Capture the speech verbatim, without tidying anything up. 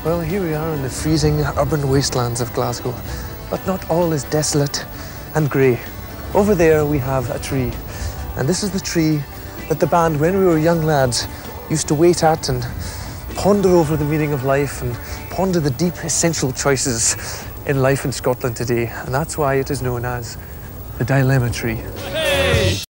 Well, here we are in the freezing urban wastelands of Glasgow. But not all is desolate and grey. Over there we have a tree. And this is the tree that the band, when we were young lads, used to wait at and ponder over the meaning of life and ponder the deep essential choices in life in Scotland today. And that's why it is known as the Dilemma Tree.